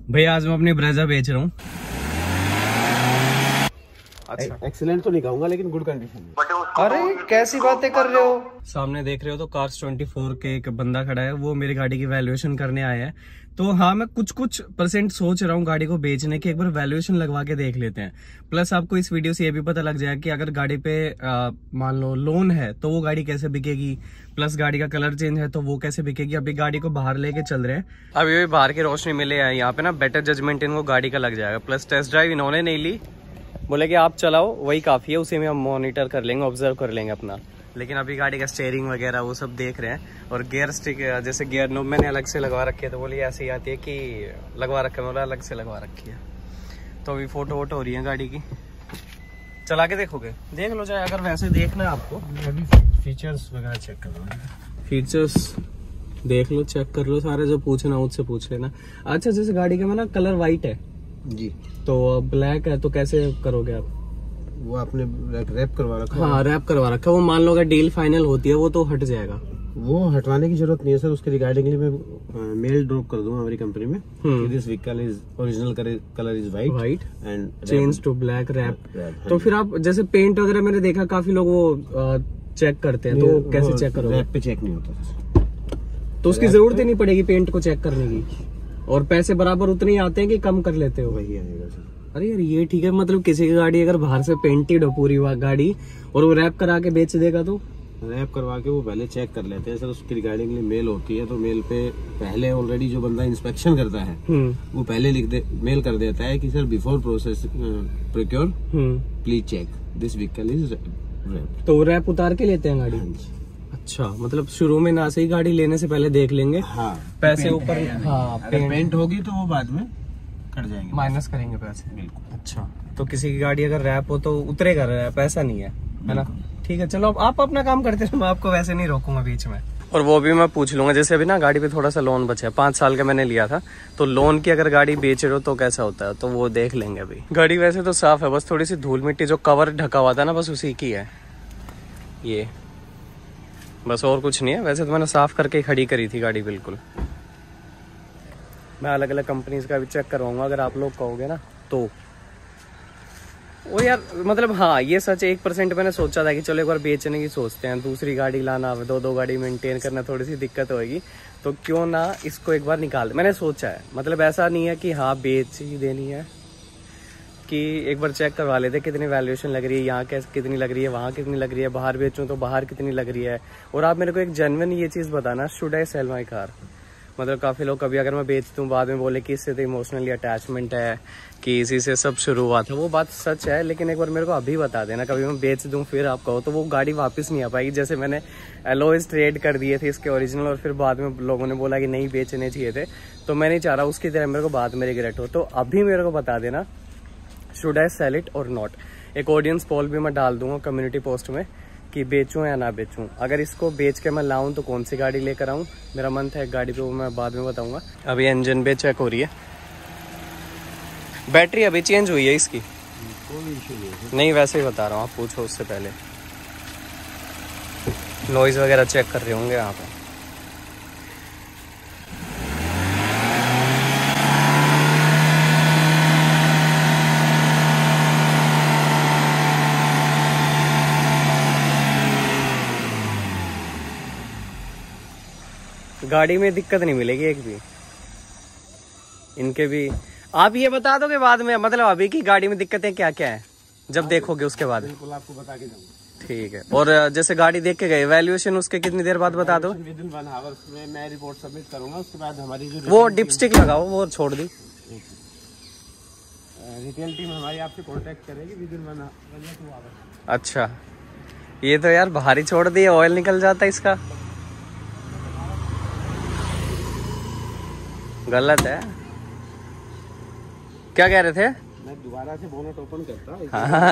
भैया आज मैं अपनी ब्रेजा बेच रहा हूँ। अच्छा, एक्सीलेंट तो नहीं कहूंगा लेकिन गुड कंडीशन में। अरे कैसी बातें कर रहे हो। सामने देख रहे हो तो कार्स 24 के एक बंदा खड़ा है, वो मेरी गाड़ी की वैल्यूएशन करने आया है। तो हाँ, मैं कुछ परसेंट सोच रहा हूँ गाड़ी को बेचने की। एक बार वैल्यूएशन लगवा के देख लेते हैं। प्लस आपको इस वीडियो से ये भी पता लग जाएगा कि अगर गाड़ी पे मान लो लोन है तो वो गाड़ी कैसे बिकेगी, प्लस गाड़ी का कलर चेंज है तो वो कैसे बिकेगी। अभी गाड़ी को बाहर लेके चल रहे हैं, अभी बाहर की रोशनी मिले है यहाँ पे ना, बेटर जजमेंट इनको गाड़ी का लग जाएगा। प्लस टेस्ट ड्राइव इन्होंने नहीं ली, बोले कि आप चलाओ वही काफ़ी है, उसी में हम मॉनिटर कर लेंगे, ऑब्जर्व कर लेंगे अपना। लेकिन अभी गाड़ी का स्टीयरिंग वगैरह वो सब देख रहे हैं। और गियर स्टिक जैसे गियर नोब मैंने अलग से लगवा रखी है, तो बोली ऐसे ही आती है कि लगवा रखा है, बोला अलग से लगवा रखी है। तो अभी फोटो वोटो हो रही है गाड़ी की, चला के देखोगे? देख लो चाहे, अगर वैसे देखना है आपको। अभी फीचर्स वगैरह चेक कर रहा हूँ। फीचर्स देख लो, चेक कर लो सारे, जो पूछना उससे पूछ लेना। अच्छा, जैसे गाड़ी का ना कलर वाइट है जी, तो ब्लैक है, तो कैसे करोगे आप? वो आपने रैप करवा रखा है? हाँ, रैप करवा रखा है। वो मान लो अगर डील फाइनल होती है वो तो हट जाएगा। वो हटवाने की जरूरत नहीं है सर, उसके रिगार्डिंगली मैं मेल ड्रॉप कर दूंगा हमारी कंपनी में। This vehicle is original colour is white and change to black wrap. तो फिर आप जैसे पेंट वगैरह मैंने देखा काफी लोग वो चेक करते हैं, तो कैसे चेक करोगे? रैप पे चेक नहीं होता, तो उसकी जरूरत ही नहीं पड़ेगी पेंट को चेक करने की, और पैसे बराबर उतने ही आते हैं कि कम कर लेते हो? वही आएगा सर। अरे यार ये ठीक है, मतलब किसी की गाड़ी अगर बाहर से पेंटेड हो पूरी गाड़ी और वो रैप करा के बेच देगा तो? रैप करवा के वो पहले चेक कर लेते हैं सर, उसकी रिगार्डिंगली मेल होती है, तो मेल पे पहले ऑलरेडी जो बंदा इंस्पेक्शन करता है वो पहले मेल कर देता है कि sir before process procure please check this vehicle is wrap. तो रैप उतार के लेते हैं गाड़ी? अच्छा, मतलब शुरू में ना से ही गाड़ी लेने से पहले देख लेंगे। हाँ, पैसे ऊपर, हाँ पेंट होगी तो वो बाद में कट जाएंगे, माइनस करेंगे पैसे। बिल्कुल। अच्छा, तो किसी की गाड़ी अगर रैप हो तो उतरेगा रैप, ऐसा नहीं है ना? ठीक है, चलो आप अपना काम करते रहो, मैं आपको वैसे नहीं रोकूंगा बीच में। और वो भी मैं पूछ लूंगा, जैसे अभी ना गाड़ी पे थोड़ा सा लोन बचा है, 5 साल का मैंने लिया था, तो लोन की अगर गाड़ी बेच रहे हो तो कैसा होता है, तो वो देख लेंगे अभी। गाड़ी वैसे तो साफ है, बस थोड़ी सी धूल मिट्टी जो कवर ढका हुआ था ना, बस उसी की है ये, बस और कुछ नहीं है। वैसे तो मैंने साफ करके खड़ी करी थी गाड़ी बिल्कुल। मैं अलग अलग कंपनीज का भी चेक करवाऊंगा अगर आप लोग कहोगे ना तो। वो यार मतलब हाँ, ये सच 1% मैंने सोचा था कि चलो एक बार बेचने की सोचते हैं, दूसरी गाड़ी लाना, दो गाड़ी मेंटेन करना थोड़ी सी दिक्कत होगी, तो क्यों ना इसको एक बार निकाल, मैंने सोचा है। मतलब ऐसा नहीं है कि हाँ बेच ही देनी है, कि एक बार चेक करवा लेते कितनी वैल्यूएशन लग रही है, यहाँ कितनी लग रही है, वहाँ कितनी लग रही है, बाहर बेचूं तो बाहर कितनी लग रही है। और आप मेरे को एक जेन्युइन ये चीज़ बताना, should I sell my car? मतलब काफ़ी लोग कभी अगर मैं बेच दूँ बाद में बोले कि इससे तो इमोशनली अटैचमेंट है, कि इसी से सब शुरू हुआ था। वो बात सच है, लेकिन एक बार मेरे को अभी बता देना, कभी मैं बेच दूँ फिर आप कहो तो वो गाड़ी वापस नहीं आ पाएगी। जैसे मैंने एलॉयज ट्रेड कर दिए थे इसके ओरिजिनल, और फिर बाद में लोगों ने बोला कि नहीं बेचने चाहिए थे, तो मैं नहीं चाह रहा उसकी तरह मेरे को बाद में रिग्रेट हो। तो अभी मेरे को बता देना, शुड आई सेल इट और नॉट। एक ऑडियंस पोल भी मैं डाल दूंगा कम्युनिटी पोस्ट में कि बेचूं या ना बेचूं। अगर इसको बेच के मैं लाऊं तो कौन सी गाड़ी लेकर आऊं, मेरा मन था एक गाड़ी पे, वो मैं बाद में बताऊंगा। अभी इंजन भी चेक हो रही है, बैटरी अभी चेंज हुई है इसकी, कोई इशू नहीं। नहीं वैसे ही बता रहा हूँ, आप पूछो उससे पहले। नॉइज वगैरह चेक कर रहे होंगे यहाँ पे। गाड़ी में दिक्कत नहीं मिलेगी एक भी, इनके भी। आप ये बता दोगे बाद में, मतलब अभी की गाड़ी में दिक्कतें क्या क्या है, जब देखोगे उसके बाद? बिल्कुल आपको बता के जाऊंगा। ठीक है। और जैसे गाड़ी देख के गए, वैल्यूएशन उसके कितनी देर बाद बता दो? विदिन 1 आवर में मैं रिपोर्ट सबमिट करूंगा, उसके बाद हमारी जो वो डिपस्टिक लगाओ, वो छोड़ दी। रिटेल टीम हमारी आपसे कांटेक्ट करेगी विदिन 1 या 2 आवर। अच्छा, ये तो यार भारी छोड़ दी, ऑयल निकल जाता है इसका, गलत है। क्या कह रहे थे? मैं दोबारा से बोनट ओपन करता मुझे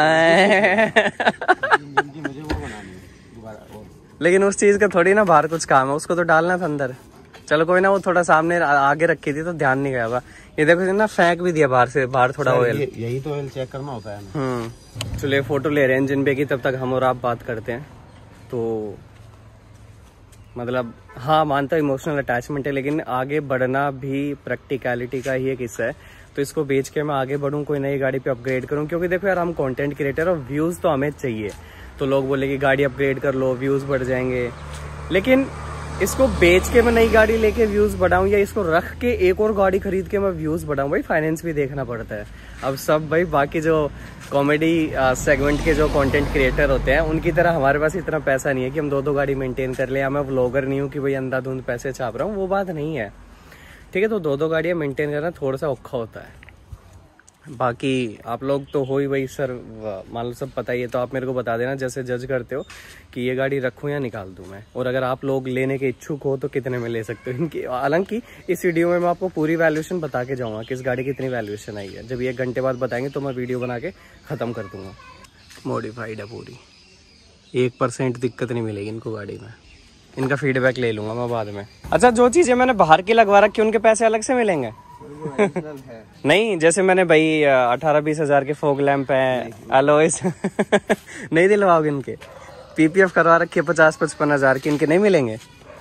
वो बनानी है दोबारा। लेकिन उस चीज का थोड़ी ना बाहर कुछ काम है, उसको तो डालना था अंदर। चलो कोई ना, वो थोड़ा सामने आगे रखी थी तो ध्यान नहीं गया होगा। ये देखो ना, फेंक भी दिया बाहर से, बाहर थोड़ा ऑयल। यही तो ऑयल चेक करना होता है। चलिए फोटो ले रहे हैं इंजन पे की, तब तक हम और आप बात करते हैं। तो मतलब हाँ मानता इमोशनल अटैचमेंट है, लेकिन आगे बढ़ना भी प्रैक्टिकलिटी का ही एक हिस्सा है। तो इसको बेच के मैं आगे बढ़ूँ, कोई नई गाड़ी पे अपग्रेड करूँ, क्योंकि देखो यार हम कंटेंट क्रिएटर और व्यूज़ तो हमें चाहिए। तो लोग बोले कि गाड़ी अपग्रेड कर लो, व्यूज़ बढ़ जाएंगे, लेकिन इसको बेच के मैं नई गाड़ी लेके व्यूज़ बढ़ाऊँ या इसको रख के एक और गाड़ी खरीद के मैं व्यूज़ बढ़ाऊँ, भाई फाइनेंस भी देखना पड़ता है। अब सब भाई बाकी जो कॉमेडी सेगमेंट के जो कंटेंट क्रिएटर होते हैं उनकी तरह हमारे पास इतना पैसा नहीं है कि हम 2-2 गाड़ी मेंटेन कर ले, या मैं व्लॉगर नहीं हूँ कि भाई अंधाधुंध पैसे छाप रहा हूँ, वो बात नहीं है। ठीक है, तो 2-2 गाड़ियाँ मेंटेन करना थोड़ा सा औखा होता है। बाकी आप लोग तो हो ही भाई सर, मान लो सब पता ही है, तो आप मेरे को बता देना जैसे जज करते हो कि ये गाड़ी रखूं या निकाल दूं मैं। और अगर आप लोग लेने के इच्छुक हो तो कितने में ले सकते हो इनकी। हालांकि इस वीडियो में मैं आपको पूरी वैल्यूएशन बता के जाऊंगा कि इस गाड़ी की कितनी वैल्यूएशन आई है। जब 1 घंटे बाद बताएंगे तो मैं वीडियो बना के ख़त्म कर दूंगा। मॉडिफाइड है पूरी, 1% दिक्कत नहीं मिलेगी इनको गाड़ी में। इनका फीडबैक ले लूंगा मैं बाद में। अच्छा, जो चीज़ें मैंने बाहर की लगवा रखी उनके पैसे अलग से मिलेंगे? है। नहीं, जैसे मैंने भाई 18-20 हज़ार के फोग लैंप हैं, एलॉयज नहीं दिलवाओगे इनके? पीपीएफ करवा रखी 50-55 हज़ार की, इनके नहीं मिलेंगे?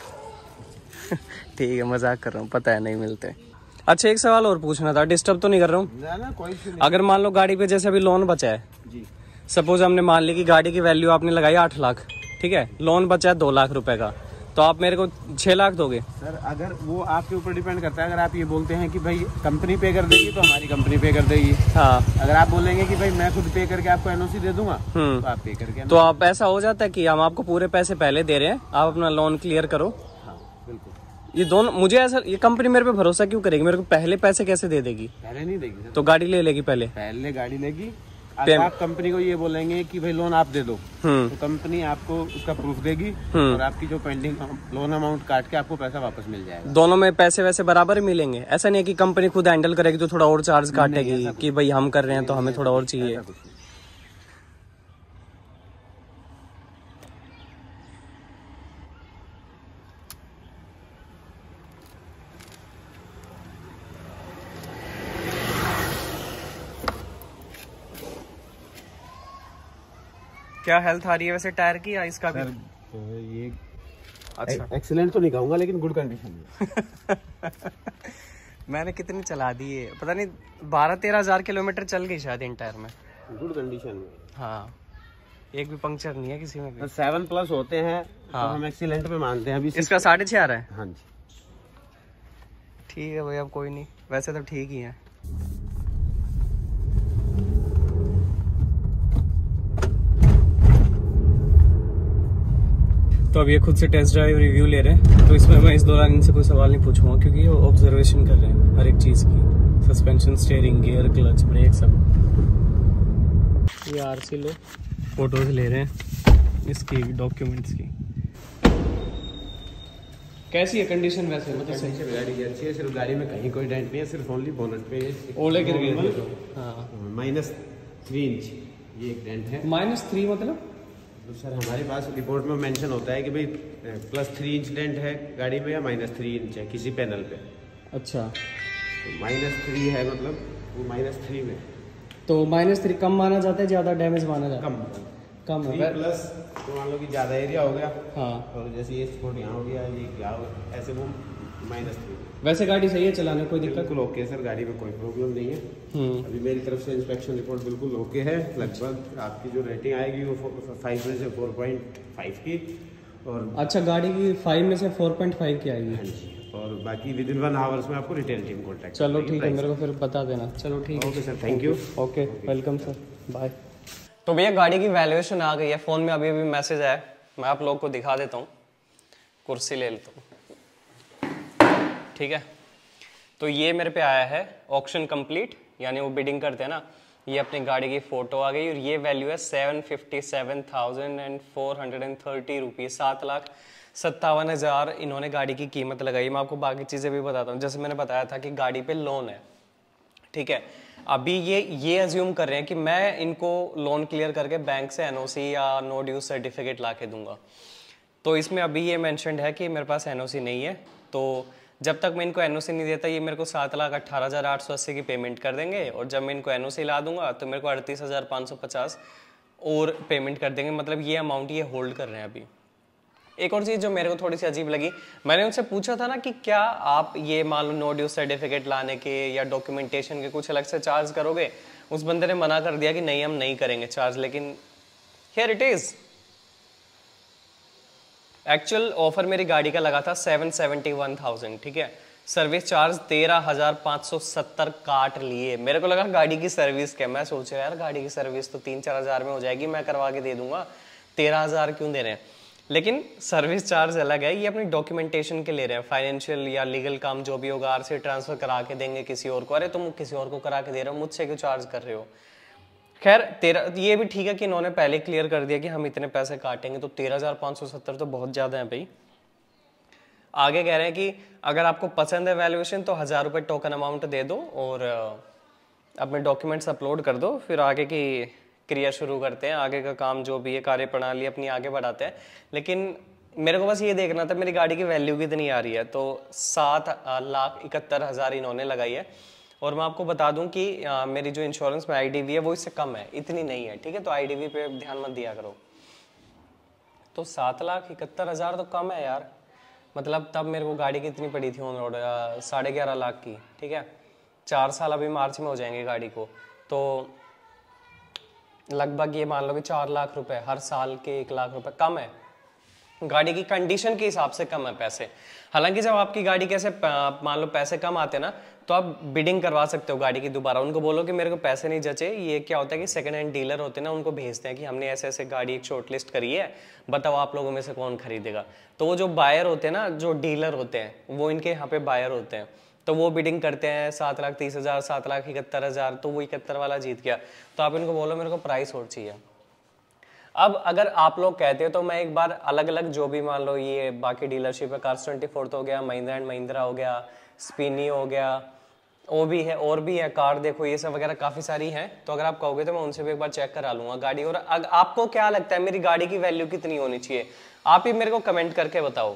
ठीक है, मजाक कर रहा हूँ, पता है नहीं मिलते। अच्छा, एक सवाल और पूछना था, डिस्टर्ब तो नहीं कर रहा हूँ? अगर मान लो गाड़ी पे जैसे अभी लोन बचा है जी, सपोज हमने मान ली कि गाड़ी की वैल्यू आपने लगाई 8 लाख, ठीक है, लोन बचा है 2 लाख रुपए का, तो आप मेरे को 6 लाख दोगे? सर अगर वो आपके ऊपर डिपेंड करता है। अगर आप ये बोलते हैं कि भाई कंपनी पे कर देगी तो हमारी कंपनी पे कर देगी। हाँ, अगर आप बोलेंगे कि भाई मैं खुद पे करके आपको एनओसी दे दूंगा तो आप पे करके। तो आप ऐसा हो जाता है कि हम आपको पूरे पैसे पहले दे रहे हैं, आप अपना लोन क्लियर करो। हाँ बिल्कुल, ये दोनों मुझे ऐसा, ये कंपनी मेरे पे भरोसा क्यों करेगी? मेरे को पहले पैसे कैसे दे देगी? पहले नहीं देगी तो गाड़ी ले लेगी पहले गाड़ी लेगी। अगर आप कंपनी को ये बोलेंगे कि भाई लोन आप दे दो तो कंपनी आपको उसका प्रूफ देगी और आपकी जो पेंडिंग लोन अमाउंट काट के आपको पैसा वापस मिल जाएगा। दोनों में पैसे वैसे बराबर ही मिलेंगे? ऐसा नहीं है कि कंपनी खुद हैंडल करेगी तो थोड़ा और चार्ज काटेगी कि भाई हम कर रहे हैं तो हमें थोड़ा और चाहिए? क्या हेल्थ आ रही है वैसे टायर की या इसका भी? ये अच्छा, एक्सीलेंट तो नहीं कहूंगा लेकिन गुड कंडीशन में। मैंने कितनी चला दी है पता नहीं, 12-13 हज़ार किलोमीटर चल गई शायद इन टायर में। गुड कंडीशन में, हाँ, एक भी पंक्चर नहीं है किसी में भी। 7+ होते हैं। हाँ, तो हम एक्सीलेंट में मानते हैं। अभी इसका 6.5 आ रहा है। हाँ जी, ठीक है भाई, अब कोई नहीं, वैसे तो ठीक ही है। तो अब ये खुद से टेस्ट ड्राइव रिव्यू ले रहे हैं, तो इसमें मैं इस दौरान इनसे कोई सवाल नहीं पूछूंगा क्योंकि वो ऑब्जर्वेशन कर रहे हैं हर एक चीज़ की, suspension, steering, gear, clutch, brake, सब। ये आरसी लो, फोटोज ले रहे हैं इसकी, डॉक्यूमेंट्स की। कैसी है कंडीशन वैसे? मतलब सही से गाड़ी अच्छी है, सिर्फ गाड़ी में कहीं कोई डेंट नहीं है, सिर्फ ओनली बोनट पे ओले गिर गए। हाँ, -3 इंच ये एक डेंट है। -3 मतलब? तो सर हमारे पास रिपोर्ट में मेंशन होता है कि भाई +3 इंच डेंट है गाड़ी में या -3 इंच है किसी पैनल पे। अच्छा, तो -3 है, मतलब वो -3 में। तो -3 कम माना जाता है, ज़्यादा डैमेज माना जाता है? कम है। 3+ तो मान लो कि ज़्यादा एरिया हो गया। हाँ, और जैसे ये स्पॉट यहाँ हो गया, ये क्या हो गया, ऐसे वो -3। वैसे गाड़ी सही है चलाने, कोई दिक्कत? बिल्कुल ओके सर, गाड़ी में कोई प्रॉब्लम नहीं है। अभी मेरी तरफ से इंस्पेक्शन रिपोर्ट बिल्कुल ओके है। लगभग आपकी जो रेटिंग आएगी वो 5 में से 4.5 की। और अच्छा, गाड़ी की 5 में से 4.5 की आएगी? हाँ जी, और बाकी विदिन 1 आवर्स में आपको रिटेल टीम कॉन्टैक्ट। चलो ठीक है, मेरे को फिर बता देना। चलो ठीक है, okay sir, thank you. Okay, welcome sir, bye. तो भैया गाड़ी की वैल्यूएशन आ गई है, फ़ोन में अभी अभी मैसेज आया, मैं आप लोग को दिखा देता हूँ। कुर्सी ले लेता हूँ, ठीक है। तो ये मेरे पे आया है ऑक्शन कंप्लीट, यानी वो बिडिंग करते हैं ना, ये अपनी गाड़ी की फ़ोटो आ गई और ये वैल्यू है 757,430 रुपीज़, 7,57,000 इन्होंने गाड़ी की कीमत लगाई। मैं आपको बाकी चीज़ें भी बताता हूँ। जैसे मैंने बताया था कि गाड़ी पे लोन है, ठीक है। अभी ये अज्यूम कर रहे हैं कि मैं इनको लोन क्लियर करके बैंक से एनओसी या नो ड्यूज सर्टिफिकेट ला के दूंगा। तो इसमें अभी ये मेंशन्ड है कि मेरे पास एनओसी नहीं है, तो जब तक मैं इनको एनओसी नहीं देता ये मेरे को 7,18,880 की पेमेंट कर देंगे, और जब मैं इनको एनओसी ला दूंगा तो मेरे को 38,550 और पेमेंट कर देंगे। मतलब ये अमाउंट ये होल्ड कर रहे हैं अभी। एक और चीज़ जो मेरे को थोड़ी सी अजीब लगी, मैंने उनसे पूछा था ना कि क्या आप ये मान लो नो ड्यू सर्टिफिकेट लाने के या डॉक्यूमेंटेशन के कुछ अलग से चार्ज करोगे। उस बंदे ने मना कर दिया कि नहीं हम नहीं करेंगे चार्ज, लेकिन here it is. Actual offer मेरी गाड़ी का लगा था 771,000, ठीक है। सर्विस चार्ज 13,570 काट लिए। मेरे को लगा गाड़ी की सर्विस क्या, मैं सोच रहा यार गाड़ी की सर्विस तो 3-4 हज़ार में हो जाएगी, मैं करवा के दे दूंगा, 13,000 क्यों दे रहे हैं। लेकिन सर्विस चार्ज अलग है, ये अपनी डॉक्यूमेंटेशन के ले रहे हैं, फाइनेंशियल या लीगल काम जो भी होगा आरसी ट्रांसफर करा के देंगे किसी और को। अरे तुम किसी और को करा के दे रहे हो, मुझसे क्यों चार्ज कर रहे हो। खैर तेरा ये भी ठीक है कि इन्होंने पहले क्लियर कर दिया कि हम इतने पैसे काटेंगे, तो 13,570 तो बहुत ज़्यादा है भाई। आगे कह रहे हैं कि अगर आपको पसंद है वैल्यूएशन तो 1,000 रुपये टोकन अमाउंट दे दो और अपने डॉक्यूमेंट्स अपलोड कर दो, फिर आगे की क्रिया शुरू करते हैं, आगे का काम जो भी है कार्य प्रणाली अपनी आगे बढ़ाते हैं। लेकिन मेरे को बस ये देखना था मेरी गाड़ी की वैल्यू कितनी आ रही है, तो 7,71,000 इन्होंने लगाई है। और मैं आपको बता दूं कि मेरी जो इंश्योरेंस में IDV है वो इससे कम है, इतनी नहीं है, ठीक है। तो IDV पे ध्यान मत दिया करो। तो 7,71,000 तो कम है यार, मतलब तब मेरे को गाड़ी कितनी पड़ी थी ऑन रोड, 11.5 लाख की, ठीक है। 4 साल अभी मार्च में हो जाएंगे गाड़ी को, तो लगभग ये मान लो कि 4 लाख रुपए हर साल के, 1 लाख रुपए कम है। गाड़ी की कंडीशन के हिसाब से कम है पैसे। हालांकि जब आपकी गाड़ी कैसे मान लो पैसे कम आते ना, तो आप बिडिंग करवा सकते हो गाड़ी की दोबारा। उनको बोलो कि मेरे को पैसे नहीं जचे। ये क्या होता है कि सेकंड हैंड डीलर होते हैं ना, उनको भेजते हैं कि हमने ऐसे ऐसे गाड़ी एक शॉर्ट लिस्ट करी है, बताओ आप लोगों में से कौन खरीदेगा। तो वो जो बायर होते हैं ना, जो डीलर होते हैं, वो इनके यहाँ पे बायर होते हैं, तो वो बिडिंग करते हैं 7,30,000, 7,71,000, तो वो 71 वाला जीत गया। तो आप इनको बोलो मेरे को प्राइस और चाहिए। अब अगर आप लोग कहते हो तो मैं एक बार अलग अलग जो भी मान लो ये बाकी डीलरशिप है, कार्स 24 हो गया, महिंद्रा एंड महिंद्रा हो गया, स्पिनी हो गया, वो भी है और भी है, कार देखो ये सब वगैरह काफ़ी सारी हैं। तो अगर आप कहोगे तो मैं उनसे भी एक बार चेक करा लूँगा गाड़ी। और आपको क्या लगता है मेरी गाड़ी की वैल्यू कितनी होनी चाहिए, आप ही मेरे को कमेंट करके बताओ।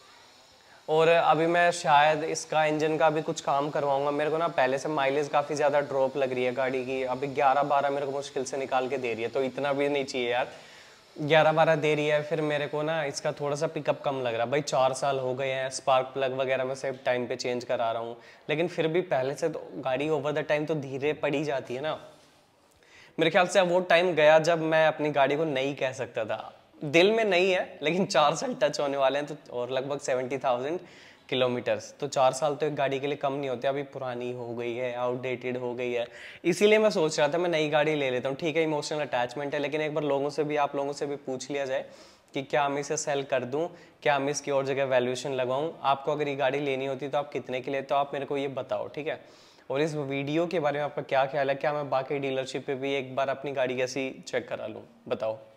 और अभी मैं शायद इसका इंजन का भी कुछ काम करवाऊंगा। मेरे को ना पहले से माइलेज काफ़ी ज़्यादा ड्रॉप लग रही है गाड़ी की, अभी 11-12 मेरे को मुश्किल से निकाल के दे रही है, तो इतना भी नहीं चाहिए यार, 11-12 दे रही है। फिर मेरे को ना इसका थोड़ा सा पिकअप कम लग रहा है भाई, 4 साल हो गए हैं, स्पार्क प्लग वगैरह मैं से टाइम पे चेंज करा रहा हूँ, लेकिन फिर भी पहले से तो गाड़ी ओवर द टाइम तो धीरे पड़ी जाती है ना। मेरे ख्याल से अब वो टाइम गया जब मैं अपनी गाड़ी को नहीं कह सकता था। दिल में नहीं है, लेकिन 4 साल टच होने वाले हैं, तो और लगभग 70,000 किलोमीटर्स, तो 4 साल तो एक गाड़ी के लिए कम नहीं होते। अभी पुरानी हो गई है, आउटडेटेड हो गई है, इसीलिए मैं सोच रहा था मैं नई गाड़ी ले लेता हूँ। ठीक है इमोशनल अटैचमेंट है, लेकिन एक बार लोगों से भी, आप लोगों से भी पूछ लिया जाए कि क्या मैं इसे सेल कर दूं, क्या मैं इसकी और जगह वैल्यूएशन लगाऊं। आपको अगर ये गाड़ी लेनी होती तो आप कितने की लेते हो, आप मेरे को ये बताओ, ठीक है। और इस वीडियो के बारे में आपका क्या ख्याल है, क्या मैं बाकी डीलरशिप पे भी एक बार अपनी गाड़ी कैसी चेक करा लूँ, बताओ।